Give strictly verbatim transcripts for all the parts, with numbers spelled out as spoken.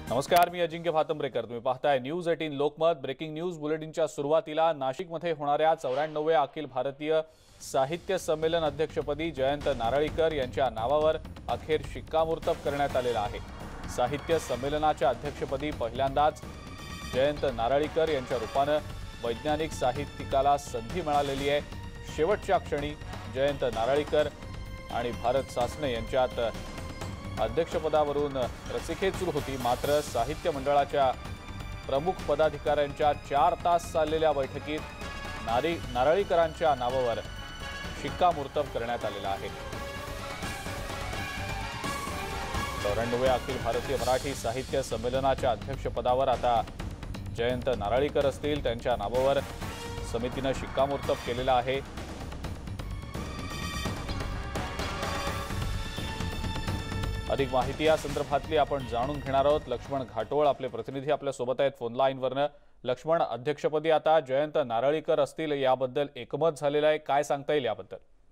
नमस्कार, मी अजिंक्य भातंब्रेकर। तुम्ही पाहताय न्यूज अठरा लोकमत। ब्रेकिंग न्यूज बुलेटिनच्या सुरुवातीला नाशिकमध्ये होणाऱ्या चौऱ्याण्णव्या अखिल भारतीय साहित्य संमेलन अध्यक्षपदी जयंत नारळीकर यांच्या नावावर अखेर शिक्कामोर्तब करण्यात आलेला आहे। साहित्य संमेलनाच्या अध्यक्षपदी पहिल्यांदाच जयंत नारळीकर यांच्या रूपाने वैज्ञानिक साहित्यिकाला संधी मिळालेली आहे। शेवटच्या क्षणी जयंत नारळीकर आणि भारत सासणे यांच्यात अध्यक्षपदावरून रस्सीखेच सुरू होती। मात्र साहित्य मंडळाच्या प्रमुख पदाधिकाऱ्यांच्या चार तास चाललेल्या बैठकीत नारी नारळीकरांच्या नावावर शिक्कामोर्तब करण्यात आलेला आहे। चौऱ्याण्णव्या अखिल भारतीय मराठी साहित्य संमेलनाच्या अध्यक्षपदावर आता जयंत नारळीकर असतील। त्यांच्या नावावर समितीने शिक्कामोर्तब केलेला आहे। अधिक माहिती या संदर्भातली आपण जाणून घेणार आहोत। लक्ष्मण घाटोळ आपले प्रतिनिधी आपल्या सोबत आहेत फोन लाईन वरनं। लक्ष्मण, अध्यक्षपदी आता जयंत नारळीकर असतील, याबद्दल एकमत झालेलं आहे, काय सांगता येईल याबद्दल?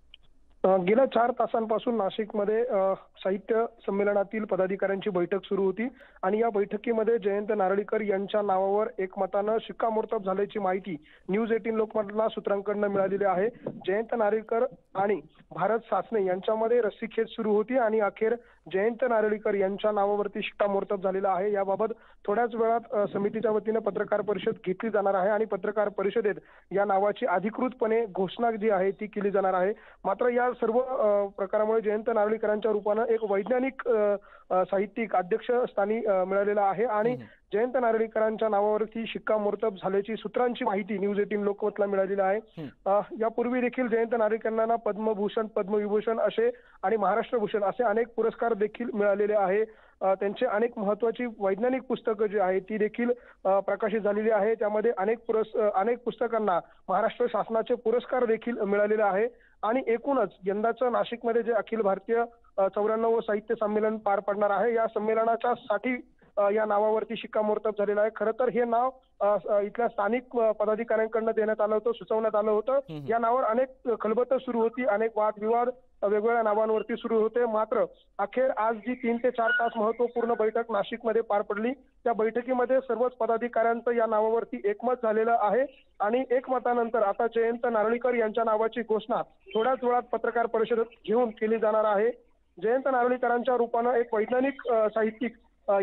गेल्या चार तासांपासून नाशिकमध्ये साहित्य संमेलनातील पदाधिकाऱ्यांची बैठक सुरू होती आणि या बैठकीमध्ये जयंत नारळीकर यांच्या नावावर एकमतानं शिक्कामोर्तब झाल्याची माहिती न्यूज अठरा लोकमतला सूत्रांकडून मिळालेली आहे। जयंत नारळीकर आणि भारत सासणे यांच्यामध्ये रस्सीखेच सुरू होती आणि अखेर जयंत नारळीकर यांच्या नावावरती शिक्कामोर्तब झालेला आहे। याबाबत थोड्याच वेळात समितीच्या वतीने पत्रकार परिषद घेतली जाणार आहे आणि पत्रकार परिषदेत या नावाची अधिकृतपणे घोषणा जी आहे ती केली जाणार आहे। मात्र या सर्व प्रकारामुळे जयंत नारळीकरांच्या रूपाने एक वैज्ञानिक साहित्यिक अध्यक्ष स्थानी मिळालेला आहे आणि जयंत नारळीकरांच्या नावावरती शिक्कामोर्तब झाल्याची सूत्रांची माहिती न्यूज अठरा लोकमतला मिळालेली आहे। यापूर्वी देखील जयंत नारळीकरांना पद्मभूषण, पद्मविभूषण असे आणि महाराष्ट्र भूषण असे अनेक पुरस्कार देखील मिळालेले आहे। त्यांचे अनेक महत्त्वाची वैज्ञानिक पुस्तकं जी आहेत ती देखील प्रकाशित झालेली आहे। त्यामध्ये अनेक पुरस् अनेक पुस्तकांना महाराष्ट्र शासनाचे पुरस्कार देखील मिळालेले आहे आणि एकूणच यंदाचं नाशिकमध्ये जे अखिल भारतीय चौऱ्याण्णव साहित्य संमेलन पार पडणार आहे, या संमेलनाच्या साठी या नावावरती शिक्कामोर्तब झालेलं आहे। खरं तर हे नाव इथल्या स्थानिक पदाधिकाऱ्यांकडून देण्यात आलं होतं, सुचवण्यात आलं होतं। या नावावर अनेक खलबत सुरू होती, अनेक वादविवाद वेगवेगळ्या नावांवरती सुरू होते। मात्र अखेर आज जी तीन ते चार तास महत्वपूर्ण बैठक नाशिकमध्ये पार पडली, त्या बैठकीमध्ये सर्वच पदाधिकाऱ्यांचं या नावावरती एकमत झालेलं आहे आणि एकमतानंतर आता जयंत नारळीकर यांच्या नावाची घोषणा थोड्याच वेळात पत्रकार परिषदेत घेऊन केली जाणार आहे। जयंत नारळीकरांच्या रूपानं एक वैज्ञानिक साहित्यिक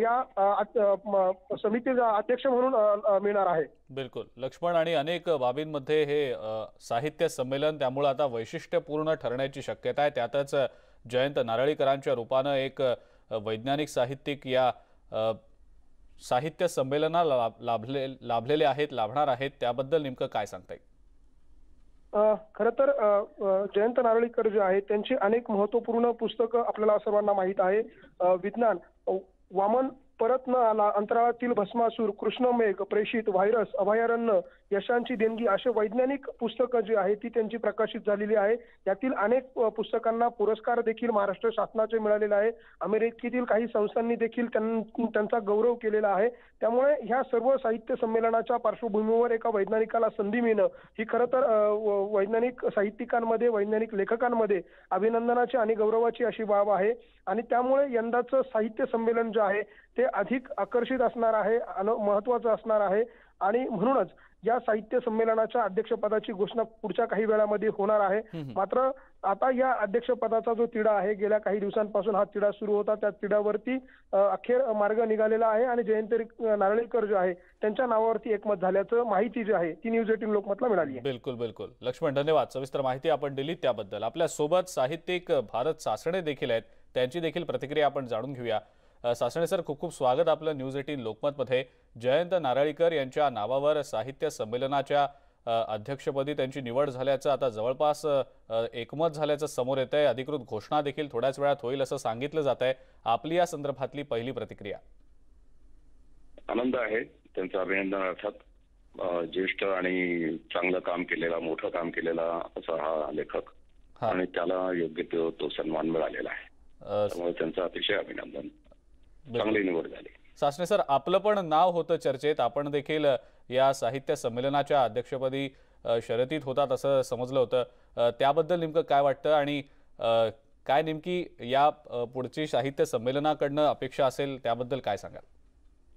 या समितीचा अध्यक्ष म्हणून मिळणार आहे। बिलकुल लक्ष्मण, आणि अनेक बाबींमध्ये हे साहित्य संमेलन त्यामुळे आता वैशिष्ट्यपूर्ण ठरण्याची शक्यता आहे। त्यातच जयंत नारळीकरांच्या रूपाने एक वैज्ञानिक साहित्यिक या साहित्य संमेलनाला लाभले लाभलेले आहेत लाभणार आहेत, त्याबद्दल नेमकं काय सांगता येईल? खरं तर जयंत नारळीकर जे आहेत त्यांची अनेक महत्वपूर्ण पुस्तकं आपल्याला सर्वांना माहीत आहे। विज्ञान, वामन परत न आला, अंतराळातील भस्मासूर, कृष्णमेघ, प्रेषित, व्हायरस, अभयारण्य, यशांची देणगी असे वैज्ञानिक पुस्तकं जी आहेत ती त्यांची प्रकाशित झालेली आहे। यातील अनेक पुस्तकांना पुरस्कार देखील महाराष्ट्र शासनाचे मिळालेले आहे। अमेरिकेतील काही संस्थांनी देखील त्यांचा गौरव केलेला आहे। त्यामुळे ह्या सर्व साहित्य संमेलनाच्या पार्श्वभूमीवर एका वैज्ञानिकाला संधी मिळणं ही खरं तर वैज्ञानिक साहित्यिकांमध्ये, वैज्ञानिक लेखकांमध्ये अभिनंदनाची आणि गौरवाची अशी बाब आहे आणि त्यामुळे यंदाचं साहित्य संमेलन जे आहे ते अधिक आकर्षित असणार आहे, महत्त्वाचं असणार आहे आणि म्हणूनच या साहित्य संमेलनाच्या अध्यक्षपदाची घोषणा पुढच्या काही वेळामध्ये होणार आहे। मात्र आता या अध्यक्षपदाचा जो तिढा आहे, गेल्या काही दिवसांपासून हा तिढा सुरू होता, त्या तिढ्यावरती अखेर मार्ग निघालेला आहे आणि जयंत नारळीकर जे आहे त्यांच्या नावावरती एकमत झाल्याचं माहिती जी आहे ती न्यूज अठरा लोकमतला मिळाली आहे। बिलकुल बिलकुल लक्ष्मण, धन्यवाद सविस्तर माहिती आपण दिली त्याबद्दल। आपल्या सोबत साहित्यिक भारत सासणे देखील आहेत, त्यांची देखील प्रतिक्रिया आपण जाणून घेऊया। सासणे सर, खूप खूप स्वागत आपलं न्यूज अठरा लोकमतमध्ये। जयंत नारळीकर यांच्या नावावर साहित्य संमेलनाच्या अध्यक्षपदी त्यांची निवड झाल्याचं आता जवळपास एकमत झाल्याचं समोर येत आहे। अधिकृत घोषणा देखील थोड्याच वेळात होईल असं सांगितलं जात आहे। आपली या संदर्भातली पहिली प्रतिक्रिया? आनंद आहे त्यांचं अभिनंदन। अर्थात ज्येष्ठ आणि चांगलं काम केलेला, मोठं काम केलेला असा हा लेखक आणि त्याला योग्य तो, तो सन्मान मिळालेला आहे, त्यामुळे त्यांचं अतिशय अभिनंदन। चांगली निवड झाली। सासणे सर, आपलं पण नाव होतं चर्चेत, आपण देखील या साहित्य संमेलनाच्या अध्यक्षपदी शर्यतीत होतात असं समजलं होतं, त्याबद्दल नेमकं काय वाटतं आणि काय नेमकी या पुढची साहित्य संमेलनाकडनं अपेक्षा असेल त्याबद्दल काय सांगाल?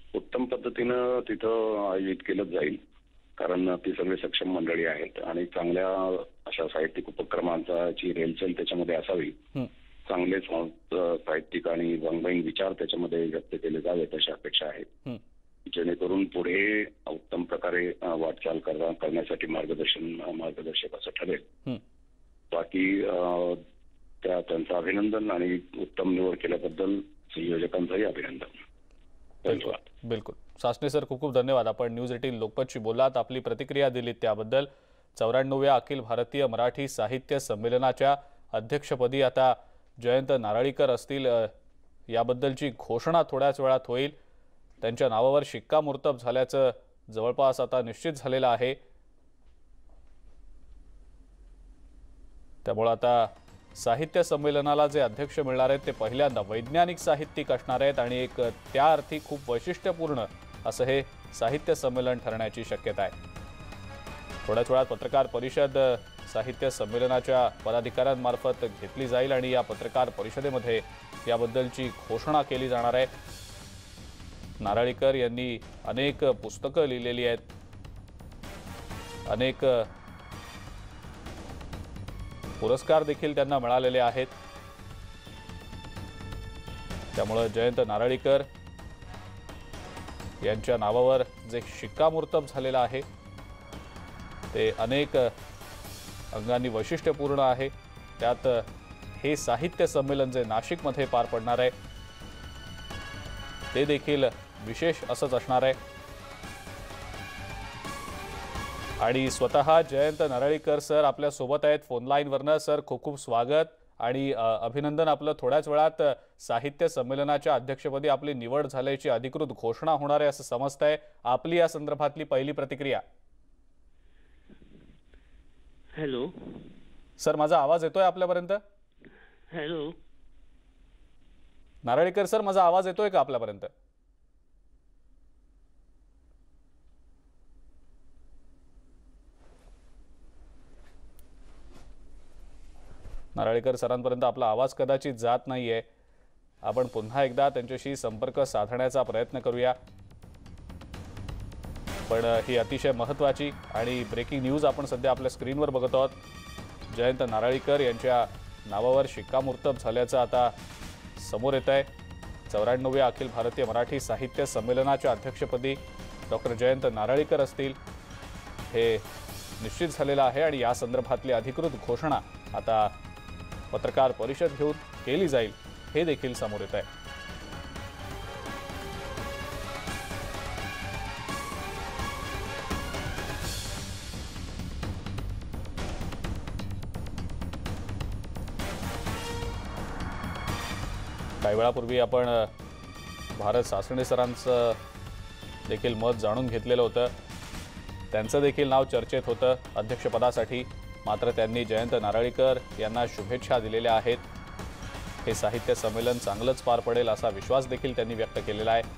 उत्तम पद्धतीनं तिथं आयोजित केलं जाईल, कारण ती सगळी सक्षम मंडळी आहेत आणि चांगल्या अशा साहित्यिक उपक्रमांची रेलचेल त्याच्यामध्ये असावी. चांगले साहित्यिक आणि रंगीन विचार त्याच्यामध्ये व्यक्त केले जावेत अशा अपेक्षा आहेत, जेणेकरून पुढे उत्तम प्रकारे वाटचाल करण्यासाठी मार्गदर्शन मार्गदर्शक असं ठरेल. बाकी त्या त्यांचं अभिनंदन आणि उत्तम निवड केल्याबद्दल संयोजकांचंही अभिनंदन. धन्यवाद. बिलकुल. सासणे सर, खूप खूप धन्यवाद. आपण न्यूज एटीन लोकमतशी बोललात, आपली प्रतिक्रिया दिलीत त्याबद्दल. चौऱ्याण्णव्या अखिल भारतीय मराठी साहित्य संमेलनाच्या अध्यक्षपदी आता जयंत नारळीकर असतील, याबद्दलची घोषणा थोड्याच वेळात होईल. त्यांच्या नावावर शिक्कामोर्तब झाल्याचं जवळपास आता निश्चित झालेलं आहे. त्यामुळे आता साहित्य संमेलनाला जे अध्यक्ष मिळणार आहेत ते पहिल्यांदा वैज्ञानिक साहित्यिक असणार आहेत आणि एक त्या अर्थी खूप वैशिष्ट्यपूर्ण असं हे साहित्य संमेलन ठरण्याची शक्यता आहे. थोड्याच वेळात पत्रकार परिषद साहित्य संमेलनाच्या पदाधिकाऱ्यांमार्फत घेतली जाईल आणि या पत्रकार परिषदेमध्ये याबद्दलची घोषणा केली जाणार आहे. नारळीकर यांनी अनेक पुस्तकं लिहिलेली आहेत, अनेक पुरस्कार देखील त्यांना मिळालेले आहेत. त्यामुळे जयंत नारळीकर यांच्या नावावर जे शिक्कामोर्तब झालेलं आहे ते अनेक अंगांनी वैशिष्ट्यपूर्ण आहे. त्यात हे साहित्य संमेलन जे नाशिकमध्ये पार पडणार आहे ते देखील विशेष असंच असणार आहे. आणि स्वतः जयंत नारळीकर सर आपल्या सोबत आहेत फोन लाईनवरनं. सर, खूप खूप स्वागत आणि अभिनंदन आपलं. थोड्याच वेळात साहित्य संमेलनाच्या अध्यक्षपदी आपली निवड झाल्याची अधिकृत घोषणा होणार आहे असं समजतंय. आपली या संदर्भातली पहिली प्रतिक्रिया. हॅलो सर, माझा आवाज येतोय आपल्यापर्यंत? हॅलो नारळीकर सर, माझा आवाज येतोय का आपल्यापर्यंत? नारळीकर सरांपर्यंत आपला आवाज कदाचित जात नाहीये. आपण पुन्हा एकदा त्यांच्याशी संपर्क साधण्याचा प्रयत्न करूया. पण ही अतिशय महत्त्वाची आणि ब्रेकिंग न्यूज आपण सध्या आपल्या स्क्रीनवर बघत आहोत. जयंत नारळीकर यांच्या नावावर शिक्कामोर्तब झाल्याचं आता समोर येत आहे. चौऱ्याण्णव्या अखिल भारतीय मराठी साहित्य संमेलनाच्या अध्यक्षपदी डॉक्टर जयंत नारळीकर असतील हे निश्चित झालेलं आहे आणि या संदर्भातली अधिकृत घोषणा आता पत्रकार परिषद घेऊन केली जाईल हे देखील समोर येत आहे. काही वेळापूर्वी आपण भारत सासणे सरांचं देखील मत जाणून घेतलेलं होतं. त्यांचं देखील नाव चर्चेत होतं अध्यक्षपदासाठी. मात्र त्यांनी जयंत नारळीकर यांना शुभेच्छा दिलेल्या आहेत. हे साहित्य संमेलन चांगलंच पार पडेल असा विश्वास देखील त्यांनी व्यक्त केलेला आहे.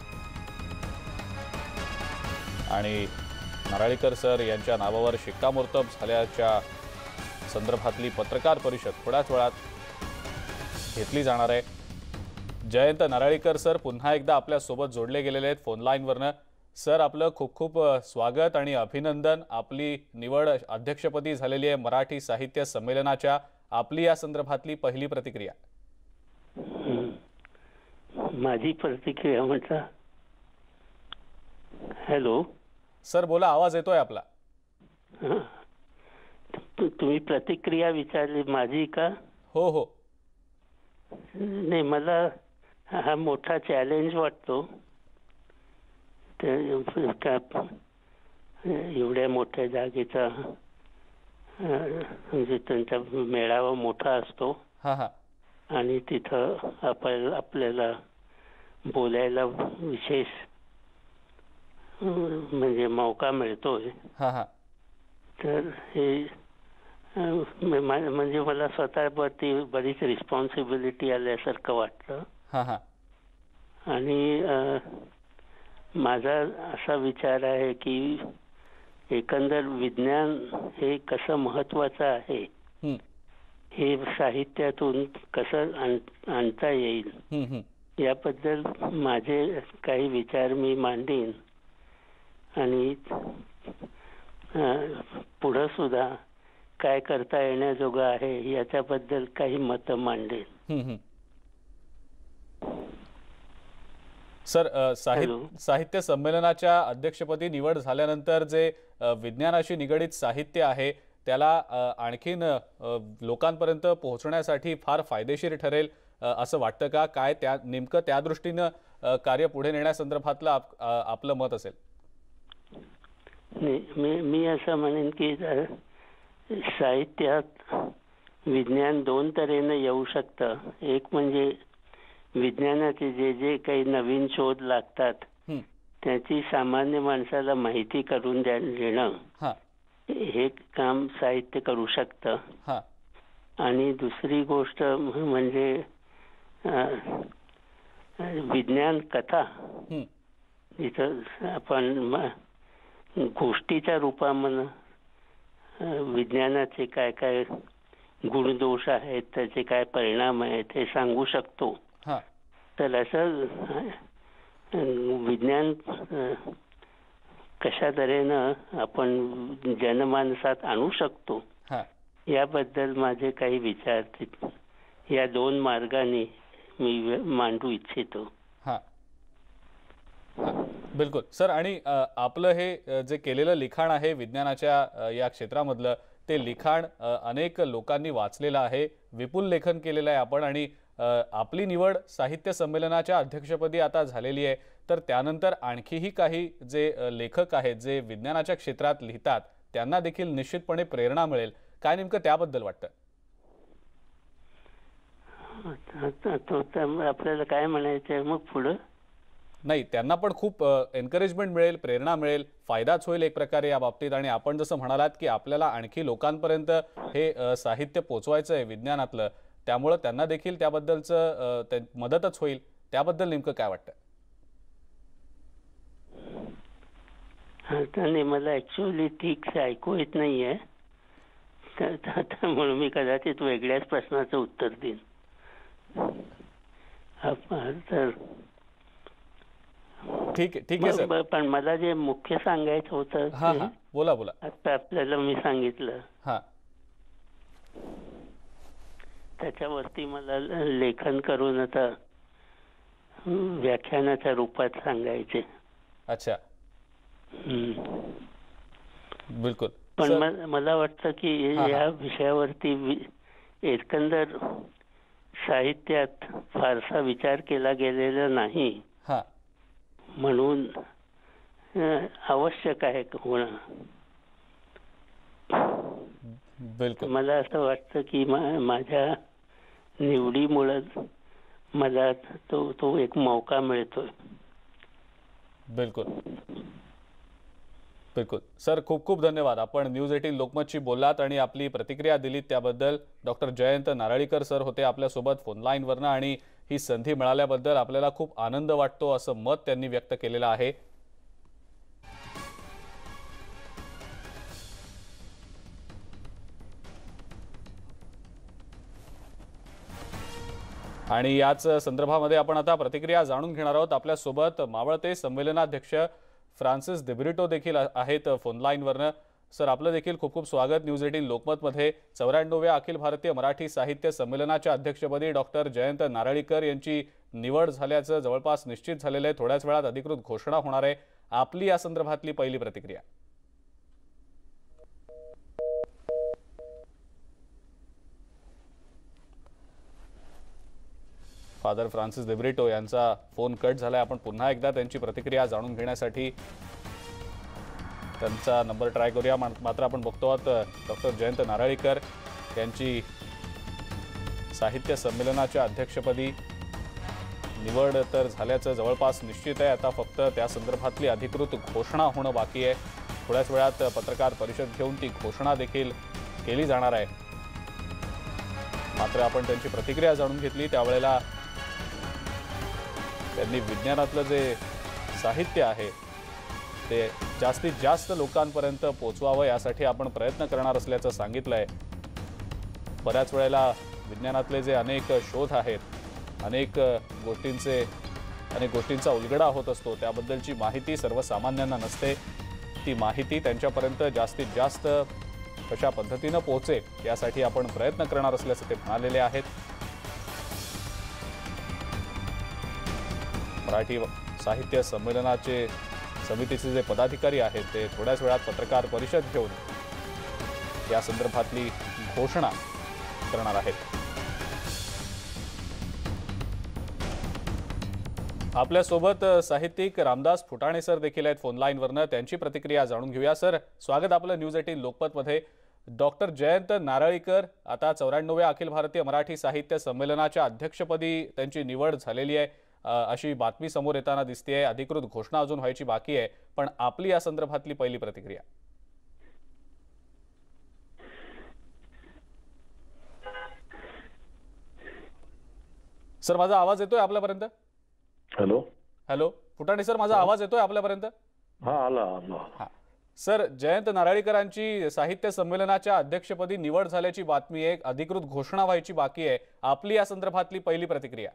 आणि नारळीकर सर यांच्या नावावर शिक्कामोर्तब झाल्याच्या संदर्भातली पत्रकार परिषद थोड्याच वेळात घेतली जाणार आहे. जयंत नारळीकर सर पुन्हा एकदा आपल्या सोबत जोडले गेलेले आहेत फोन लाईनवरनं. सर, आपलं खूप खूप स्वागत आणि अभिनंदन. आपली निवड अध्यक्षपदी झालेली आहे मराठी साहित्य संमेलनाच्या. आपली या संदर्भातली पहिली प्रतिक्रिया. माझी प्रतिक्रिया म्हटलं. हॅलो सर, बोला, आवाज येतोय आपला. तुम्ही प्रतिक्रिया विचारली माझी का? हो हो. नाही, मला हा मोठा चॅलेंज वाटतो. एवढ्या मोठ्या जागेचा म्हणजे त्यांचा मेळावा मोठा असतो आणि तिथं आपल्याला आपल्याला बोलायला विशेष म्हणजे मौका मिळतोय. तर हे म्हणजे मला स्वतःवरती बरीच रिस्पॉन्सिबिलिटी आल्यासारखं वाटलं. आणि माझा असा विचार आहे की एकंदर विज्ञान हे कसं महत्वाचं आहे हे साहित्यातून कसं आणता येईल याबद्दल माझे काही विचार मी मांडीन आणि पुढे सुद्धा काय करता येण्याजोगं आहे याच्याबद्दल काही मतं मांडेन. सर, साहित्य साहित्य संमेलनाच्या अध्यक्षपदी निवड झाल्यानंतर जे विज्ञानाशी निगडित साहित्य आहे त्याला आणखीन लोकांपर्यंत पोहोचण्यासाठी फार फायदेशीर ठरेल असं वाटतं का? काय त्या नेमकं त्या दृष्टीनं कार्य पुढे नेण्यासंदर्भातलं आप, आपलं मत असेल? मी मी असं म्हणेन की साहित्यात विज्ञान दोन तऱ्हेने येऊ शकतं. एक म्हणजे विज्ञानाचे जे जे काही नवीन शोध लागतात त्याची सामान्य माणसाला माहिती करून देणं, हे काम साहित्य करू शकतं. आणि दुसरी गोष्ट म्हणजे विज्ञान कथा, जिथं आपण गोष्टीच्या रूपामध्ये विज्ञानाचे काय काय गुणदोष आहेत, त्याचे काय परिणाम आहेत हे सांगू शकतो. तर असं विज्ञान कशा तऱ्हेनं आपण जनमानसात आणू शकतो याबद्दल माझे काही विचार या दोन मार्गाने मी मांडू इच्छितो. बिलकुल सर. आणि आपलं हे जे केलेलं लिखाण आहे विज्ञानाच्या या क्षेत्रामधलं, ते लिखाण अनेक लोकांनी वाचलेलं आहे, विपुल लेखन केलेलं आहे आपण. आणि आपली निवड साहित्य संमेलनाच्या अध्यक्षपदी आता झालेली आहे, तर त्यानंतर आणखीही काही जे लेखक आहेत जे विज्ञानाच्या क्षेत्रात लिहितात त्यांना देखील निश्चितपणे प्रेरणा मिळेल. काय नेमकं त्याबद्दल वाटतं? आपल्याला काय म्हणायचं मग पुढे? नाही, त्यांना पण खूप एनकरेजमेंट मिळेल, प्रेरणा मिळेल, फायदाच होईल एक प्रकारे या बाबतीत. आणि आपण जसं म्हणालात की आपल्याला आणखी लोकांपर्यंत हे साहित्य पोचवायचं आहे विज्ञानातलं, त्यामुळे त्यांना देखील त्याबद्दलचं मदतच होईल. त्याबद्दल नेमकं काय वाटतं? नाही, मला ऍक्च्युअली ठीक ऐकू येत नाहीये, म्हणून मी कदाचित वेगळ्याच प्रश्नाचं उत्तर देईन. तर ठीक आहे ठीक आहे सर. पण मला जे मुख्य सांगायचं होतं, बोला बोला. आता आपल्याला मी सांगितलं, त्याच्यावरती मला लेखन करून आता व्याख्यानाच्या रूपात सांगायचे. अच्छा. बिलकुल. पण मला वाटतं की या विषयावरती एकंदर साहित्यात फारसा विचार केला गेलेला नाही, म्हणून आवश्यक आहे होणं. बिलकुल. मला असं वाटतं की माझ्या निवडीमुळे मला तो तो एक मौका मिळतोय. बिलकुल बिलकुल सर, खूप खूप धन्यवाद. आपण न्यूज एटीन लोकमतशी बोललात आणि आपली प्रतिक्रिया दिलीत त्याबद्दल. डॉक्टर जयंत नारळीकर सर होते आपल्यासोबत फोन लाईनवरनं, आणि ही संधी मिळाल्याबद्दल आपल्याला खूप आनंद वाटतो असं मत त्यांनी व्यक्त केलेलं आहे. आणि याच संदर्भामध्ये आपण आता प्रतिक्रिया जाणून घेणार आहोत. आपल्यासोबत मावळते संमेलनाध्यक्ष फ्रान्सिस दिब्रिटो देखील आहेत फोन लाईनवरनं. सर, आपलं देखील खूप खूप स्वागत न्यूज एटीन लोकमतमध्ये. चौऱ्याण्णव्या अखिल भारतीय मराठी साहित्य संमेलनाच्या अध्यक्षपदी डॉक्टर जयंत नारळीकर यांची निवड झाल्याचं जवळपास निश्चित झालेलं आहे. थोड्याच वेळात अधिकृत घोषणा होणार आहे. आपली या संदर्भातली पहिली प्रतिक्रिया? फादर फ्रान्सिस दिब्रिटो यांचा फोन कट झालाय. आपण पुन्हा एकदा त्यांची प्रतिक्रिया जाणून घेण्यासाठी त्यांचा नंबर ट्राय करूया. मात्र आपण बघतो आहोत डॉक्टर जयंत नारळीकर यांची साहित्य संमेलनाच्या अध्यक्षपदी निवड तर झाल्याचं जवळपास निश्चित आहे. आता फक्त त्या संदर्भातली अधिकृत घोषणा होणं बाकी आहे. थोड्याच वेळात पत्रकार परिषद घेऊन ती घोषणा देखील केली जाणार आहे. मात्र आपण त्यांची प्रतिक्रिया जाणून घेतली त्यावेळेला त्यांनी विज्ञानातलं जे साहित्य आहे ते जास्तीत जास्त लोकांपर्यंत पोहोचवावं यासाठी आपण प्रयत्न करणार असल्याचं सांगितलंय. बऱ्याच वेळेला विज्ञानातले जे अनेक शोध आहेत अनेक गोष्टींचे अनेक गोष्टींचा उलगडा होत असतो, त्याबद्दलची माहिती सर्वसामान्यांना नसते. ती माहिती त्यांच्यापर्यंत जास्तीत जास्त कशा पद्धतीनं पोहोचेल यासाठी आपण प्रयत्न करणार असल्याचं ते म्हणालेले आहेत. मराठी साहित्य संमेलनाचे समितीचे जे पदाधिकारी आहेत ते थोड्याच वेळात पत्रकार परिषद घेऊन या संदर्भातली घोषणा करणार आहेत. आपल्यासोबत साहित्यिक रामदास फुटाणे सर देखील आहेत फोन लाईनवरनं. त्यांची प्रतिक्रिया जाणून घेऊया. सर, स्वागत आपलं न्यूज एटीन लोकमतमध्ये. डॉक्टर जयंत नारळीकर आता चौऱ्याण्णव्या अखिल भारतीय मराठी साहित्य संमेलनाच्या अध्यक्षपदी त्यांची निवड झालेली आहे अशी बातमी समोर येताना दिसतेय. अधिकृत घोषणा अजून व्हायची बाकी आहे, पण आपली या संदर्भातली पहिली प्रतिक्रिया. सर, माझा आवाज येतोय आपल्यापर्यंत? हॅलो हॅलो फुटाणे सर, माझा आवाज येतोय आपल्यापर्यंत? हा, आला आला. हा सर, जयंत नारळीकरांची साहित्य संमेलनाच्या अध्यक्षपदी निवड झाल्याची बातमी आहे, अधिकृत घोषणा व्हायची बाकी आहे. आपली या संदर्भातली पहिली प्रतिक्रिया.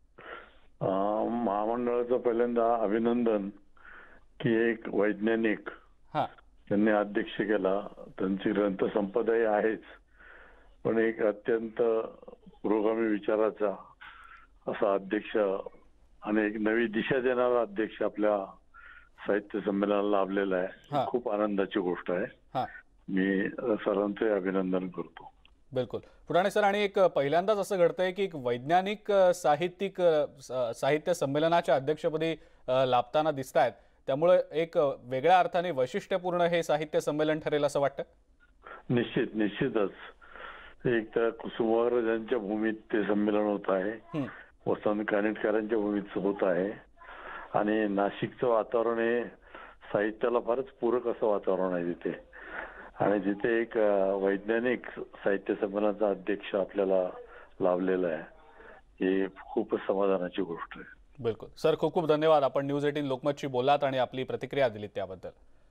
महामंडळाचं पहिल्यांदा अभिनंदन की एक वैज्ञानिक हा त्यांनी अध्यक्ष केला. त्यांची ग्रंथसंपदाही आहेच, पण एक अत्यंत पुरोगामी विचाराचा असा अध्यक्ष आणि एक नवी दिशा देणारा अध्यक्ष आपल्या साहित्य संमेलनाला लाभलेला आहे. खूप आनंदाची गोष्ट आहे. मी सरांचे अभिनंदन करतो. बिलकुल फुटाणे सर, आणि एक पहिल्यांदाच असं घडतंय की एक वैज्ञानिक साहित्यिक साहित्य संमेलनाच्या अध्यक्षपदी लाभताना दिसत आहेत, त्यामुळे एक वेगळ्या अर्थाने वैशिष्ट्यपूर्ण हे साहित्य संमेलन ठरेल असं वाटतं. निश्चित निश्चितच एक तर कुसुमाग्रजांच्या भूमीत ते संमेलन होत आहे, वसंत कानेटकरांच्या भूमीत होत आहे, आणि नाशिकचं वातावरण हे साहित्याला फारच पूरक असं वातावरण आहे तिथे, आणि जिथे एक वैज्ञानिक साहित्य संमेलनाचा अध्यक्ष आपल्याला लाभलेला आहे, ही खूपच समाधानाची गोष्ट आहे. बिलकुल सर, खूप खूप धन्यवाद. आपण न्यूज एटीन लोकमतशी बोललात आणि आपली प्रतिक्रिया दिलीत त्याबद्दल.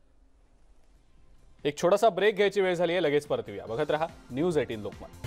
एक छोटासा ब्रेक घ्यायची वेळ झाली आहे, लगेच परत येऊया. बघत रहा न्यूज एटीन लोकमत.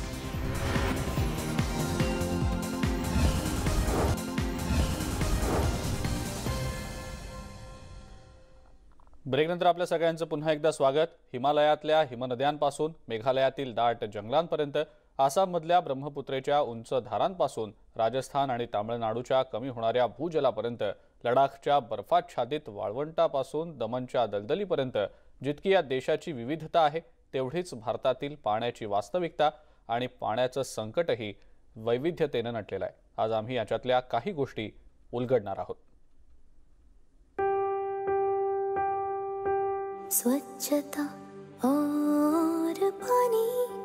ब्रेकनंतर आपल्या सगळ्यांचं पुन्हा एकदा स्वागत. हिमालयातल्या हिमनद्यांपासून मेघालयातील दाट जंगलांपर्यंत, आसाममधल्या ब्रह्मपुत्रेच्या उंच धारांपासून राजस्थान आणि तामिळनाडूच्या कमी होणाऱ्या भूजलापर्यंत, लडाखच्या बर्फाच्छादित वाळवंटापासून दमनच्या दलदलीपर्यंत, जितकी या देशाची विविधता आहे तेवढीच भारतातील पाण्याची वास्तविकता आणि पाण्याचं संकटही वैविध्यतेनं नटलेलं आहे. आज आम्ही याच्यातल्या काही गोष्टी उलगडणार आहोत. स्वच्छता और पानी,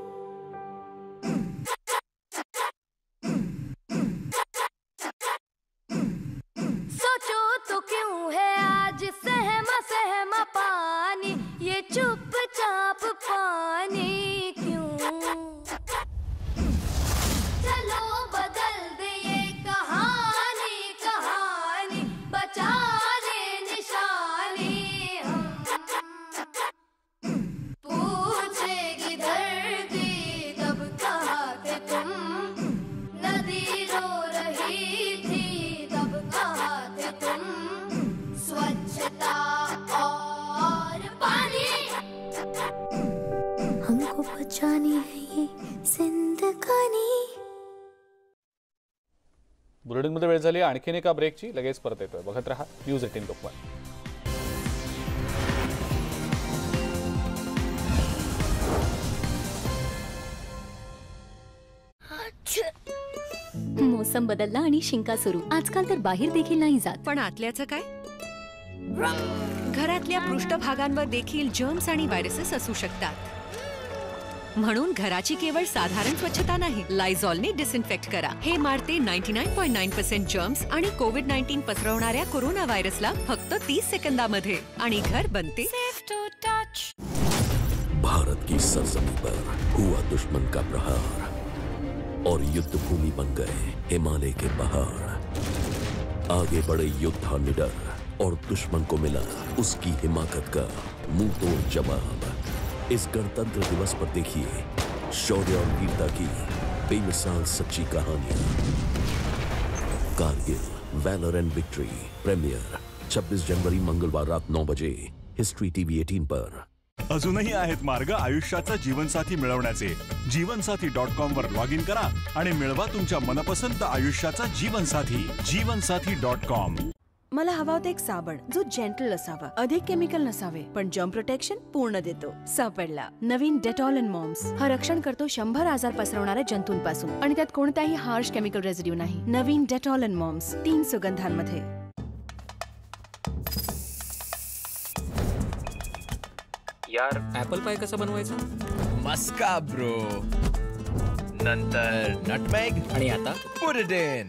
सोचो तो क्यों है आज सहमा सहमा पानी, ये चुपचाप पानी क्यों? चलो बदल दे ये कहानी कहानी, बचा ले निशानी हम. पूछेगी धरती तब कहा थे तुम, नदी रो रही थी तब कहा थे तुम. स्वच्छता और पानी, हमको बचानी है ये जिंदगानी. बुलेटिनमध्ये वेळ झाली आणखीन एका ब्रेकची, लगेच परत येतोय. बघत रहा न्यूज एटीन लोकमत. मौसम बदलला आणि शिंका सुरू. आजकाल तर बाहेर देखील नाही जात. पण आतल्याचं काय? घरातल्या पृष्ठभागांवर देखील जर्म्स आणि व्हायरसेस असू शकतात. म्हणून घराची केवळ साधारण स्वच्छता नाही, लायझॉलने डिसइन्फेक्ट करा. हे मारते नव्व्याण्णव पॉइंट नऊ पर्सेंट जर्म्स आणि कोविड नाईन्टीन पसरवणाऱ्या कोरोना व्हायरसला फक्त तीस सेकंदामध्ये, आणि घर बनते सेफ टू टच. भारत की सरजमी पर हुआ दुश्मन का प्रहार और युद्ध भूमि बन गए हिमालय के पहाड़. आगे बढ़े योद्धा निडर और दुश्मन को मिला उसकी हिमाकत का मुंह तोड़ जवाब. इस गणतंत्र दिवस पर देखिए शौर्य और वीरता की बेमिसाल सच्ची कहानी. Kargil valour and victory premiere छब्बीस जनवरी मंगलवार रात नौ बजे हिस्ट्री टीव्ही अठारह पर। अजूनही आहेत मार्ग आयुष्याचा जीवनसाथी मिळवण्याचे। जीवनसाथी डॉट कॉम वर लॉग इन करा आणि मिळवा तुमच्या मनपसंत आयुष्याचा जीवनसाथी। जीवनसाथी डॉट कॉम। मला हवा होता एक साबण जो जेंटल असावा, अधिक केमिकल नसावे, पण जर्म प्रोटेक्शन पूर्ण देतो। सापडला नवीन डेटॉल अँड मॉम्स। हा रक्षण करतो शंभर आजार पसरवणाऱ्या जंतूंपासून आणि त्यात कोणताही हार्श केमिकल रेसिड्यू नाही। नवीन डेटॉल अँड मॉम्स तीन सुगंधांमध्ये। यार ऍपल पाय कसं बनवायचं? मस्का ब्रो, नंतर नटमेग आणि आता पुट इट इन।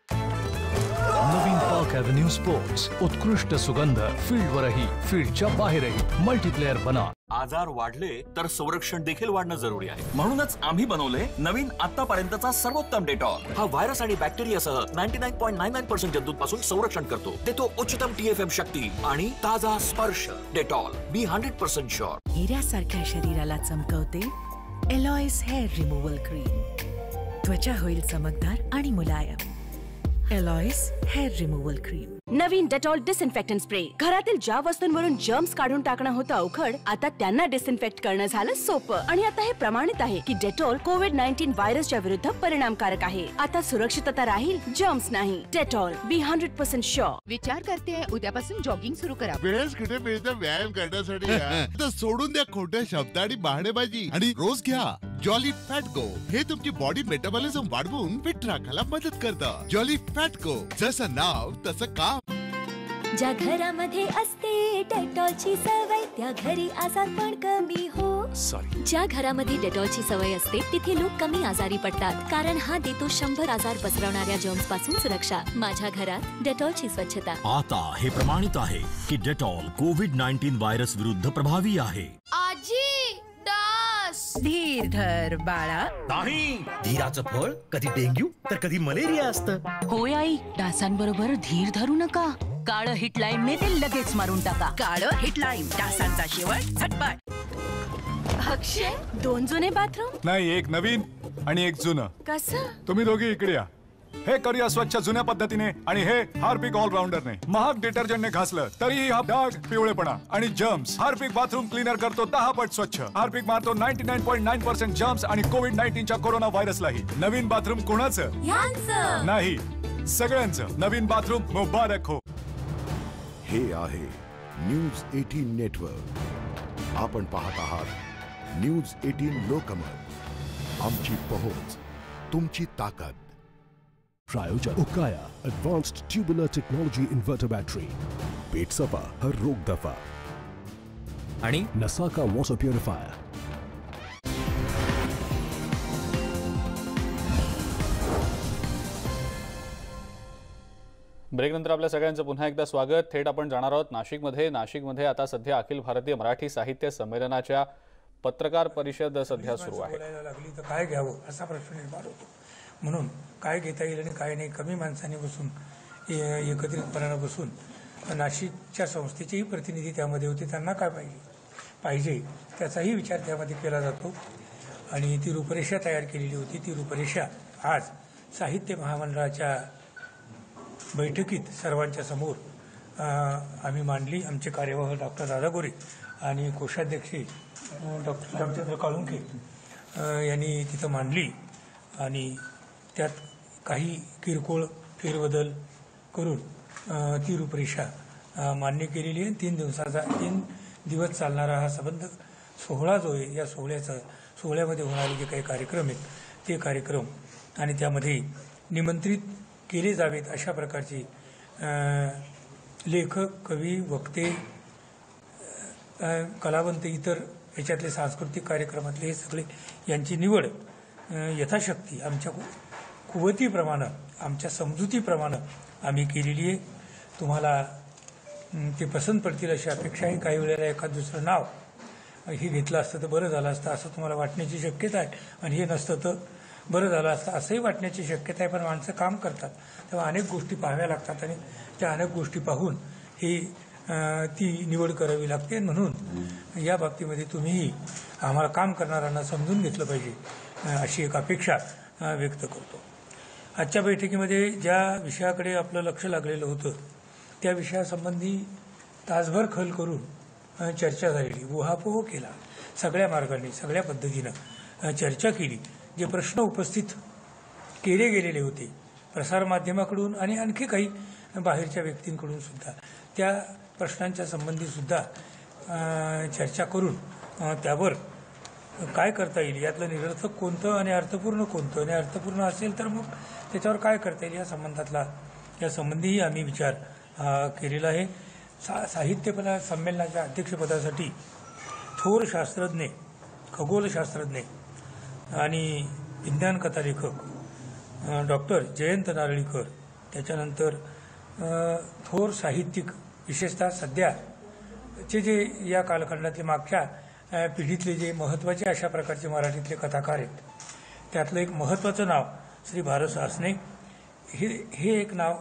नवीन पार्क एव्हेन्यू स्पोर्ट्स उत्कृष्ट सुगंध फील्डवरही फील्डच्या बाहेरही मल्टीप्लेअर बना। आजार वाढले तर संरक्षण देखील वाढणं जरुरी आहे, म्हणूनच आम्ही बनवले नवीन आतापर्यंतचा सर्वोत्तम डेटॉल। हा व्हायरस आणि बॅक्टेरियासह नव्व्याण्णव पॉइंट नव्व्याण्णव नव्वद पर्सेंट जंतूंपासून संरक्षण करतो, देतो उच्चतम टीएफएम शक्ती आणि ताजा स्पर्श। Dettol be hundred percent sure. हिऱ्यासारख्या शरीराला चमकवते एलॉइस हेअर रिमूव्हल क्रीम। त्वचा होईल चमकदार आणि मुलायम। एलॉइस हेअर रिमूव्हल क्रीम। नवीन डेटॉल डिसइन्फेक्टंट स्प्रे। घरातील ज्या वस्तूंवरून जर्म्स काढून टाकणं होतं अवघड, आता त्यांना डिसइन्फेक्ट करणं झालं सोपं। आणि आता हे प्रमाणित आहे की डेटॉल कोविड नाईन्टीन व्हायरसच्या विरुद्ध परिणामकारक आहे। आता सुरक्षितता राहील, जर्म्स नाही। Dettol be hundred percent sure. विचार करते उद्यापासून जॉगिंग सुरू करा। वेळच कुठे मिळतं व्यायाम करण्यासाठी यार। तर सोडून द्या खोट्या शब्द आणि बहाणेबाजी आणि रोज घ्या जॉली फॅट गो। हे तुमची बॉडी मेटाबॉलिझम वाढवून फिट राखायला मदत करतं। जॉली फॅट गो, जसं नाव तसं काम। ज्या घरामध्ये असते डेटॉलची सवय त्या घरी आजार पण कमी हो सॉरी ज्या घरामध्ये डेटॉलची सवय असते तिथे लोक कमी आजारी पडतात, कारण हा देतो शंभर आजार पसरवणाऱ्या जर्म्स पासून सुरक्षा। माझ्या घरात डेटॉलची स्वच्छता। आता हे प्रमाणित आहे की डेटॉल कोविड नाईन्टीन व्हायरस विरुद्ध प्रभावी आहे। आजी डास। धीर धर बाळा। नाही, धीराचं फळ कधी डेंग्यू तर कधी मलेरिया असतं। होय आई, डासांबरोबर धीर धरू नका। काळ हिटलाईन ने ते लगेच मारून टाका। काळ हिटलाईन, डासांचा शेवट झटपट। अक्षय, दोन जुने बाथरूम? नाही, एक नवीन आणि एक जुनं। कसं? तुम्ही दोघे इकडे या। हे करूया स्वच्छ जुन्या पद्धतीने आणि हे हार्पिक ऑलराऊंडरने। महाग डिटर्जंटने घासलं तरीही हा डाग, पिवळेपणा आणि जर्म्स हार्पिक बाथरूम क्लीनर करतो दहा पट स्वच्छ। हार्पिक मारतो नव्व्याण्णव पॉइंट नऊ पर्सेंट जर्म्स आणि कोविड नाईन्टीनच्या कोरोना व्हायरसलाही। नवीन बाथरूम कोणाचं? यांचं नाही, सगळ्यांचं। नवीन बाथरूम मुबारक हो। हे आहे न्यूज अठरा नेटवर्क। आपण पाहत आहात न्यूज अठरा लोकमत। आमची पहुंच, तुमची ताकद। प्रायोजक Okaya advanced tubular technology inverter battery. पेट सफा हर रोग दफा आणि नसाका वॉटर प्युरिफायर। ब्रेकनंतर आपल्या सगळ्यांचं पुन्हा एकदा स्वागत। थेट आपण जाणार आहोत नाशिकमध्ये। नाशिकमध्ये आता सध्या अखिल भारतीय मराठी साहित्य संमेलनाच्या पत्रकार परिषद सध्या सुरू आहे। लागली तर काय घ्यावं असा प्रश्न निर्माण होतो, म्हणून काय घेता येईल आणि काय नाही, कमी माणसांनी बसून एकत्रितपणानं बसून नाशिकच्या संस्थेचेही प्रतिनिधी त्यामध्ये होते, त्यांना काय पाहिजे पाहिजे त्याचाही विचार त्यामध्ये केला जातो आणि ती रूपरेषा तयार केलेली होती। ती रूपरेषा आज साहित्य महामंडळाच्या बैठकीत सर्वांच्या समोर आम्ही मांडली। आमचे कार्यवाह डॉक्टर दादा गोरे आणि कोषाध्यक्षे डॉक्टर रामचंद्र काळुंके यांनी तिथं मांडली आणि त्यात काही किरकोळ फेरबदल करून ती रूपरेषा मान्य केलेली आहे। तीन दिवसाचा तीन दिवस चालणारा हा संबंध सोहळा जो आहे, या सोहळ्याचा सोहळ्यामध्ये होणारे जे काही कार्यक्रम आहेत ते कार्यक्रम आणि त्यामध्ये निमंत्रित केले जावेत अशा प्रकारचे लेखक, कवी, वक्ते, कलावंत, इतर याच्यातले सांस्कृतिक कार्यक्रमातले हे सगळे यांची निवड यथाशक्ती आमच्या कुवतीप्रमाणे, आमच्या समजुतीप्रमाणे आम्ही केलेली आहे। तुम्हाला ते पसंत पडतील अशी अपेक्षा आहे। काही वेळेला एखाद दुसरं नाव हे घेतलं असतं तर बरं झालं असतं असं तुम्हाला वाटण्याची शक्यता आहे, आणि हे नसतं तर बरं झालं असतं असंही वाटण्याची शक्यता आहे। पण माणसं काम करतात तेव्हा अनेक गोष्टी पाहाव्या लागतात आणि त्या अनेक गोष्टी पाहून ही ती निवड करावी लागते। म्हणून या बाबतीमध्ये तुम्हीही आम्हाला काम करणाऱ्यांना समजून घेतलं पाहिजे अशी एक अपेक्षा व्यक्त करतो। आजच्या बैठकीमध्ये ज्या विषयाकडे आपलं लक्ष लागलेलं होतं त्या विषयासंबंधी तासभर खल करून अ, चर्चा झालेली, उहापोह केला, सगळ्या मार्गाने सगळ्या पद्धतीनं अ, चर्चा केली. जे प्रश्न उपस्थित केले गेलेले होते प्रसारमाध्यमाकडून आणि आणखी काही बाहेरच्या व्यक्तींकडून सुद्धा, त्या प्रश्नांच्या संबंधी सुद्धा अ, चर्चा करून अ, त्यावर काय करता येईल, यातलं निरर्थक कोणतं आणि अर्थपूर्ण कोणतं, आणि अर्थपूर्ण असेल तर मग त्याच्यावर काय करता येईल या संबंधातला या संबंधीही आम्ही विचार अ, केलेला आहे. सा साहित्यपणा संमेलनाच्या अध्यक्षपदासाठी थोर शास्त्रज्ञ, खगोलशास्त्रज्ञ आणि विज्ञान कथालेखक डॉक्टर जयंत नारळीकर, त्याच्यानंतर अ, थोर साहित्यिक, विशेषतः सध्याचे जे या कालखंडातले मागच्या अ, पिढीतले जे महत्त्वाचे अशा प्रकारचे मराठीतले कथाकार आहेत, त्यातलं एक महत्त्वाचं नाव श्री भारत सासणे, हे हे एक नाव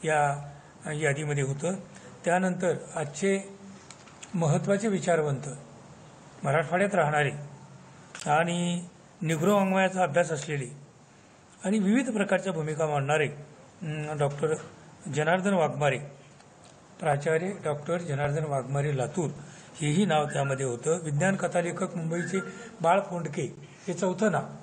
या यादीमध्ये होतं. त्यानंतर आजचे महत्त्वाचे विचारवंत, मराठवाड्यात राहणारे आणि निग्रो वाङ्मयाचा अभ्यास असलेले आणि विविध प्रकारच्या भूमिका मांडणारे डॉक्टर जनार्दन वाघमारे, प्राचार्य डॉक्टर जनार्दन वाघमारे लातूर, हेही नाव त्यामध्ये होतं. विज्ञान कथालेखक मुंबईचे बाळ फोंडके, हे चौथं नाव.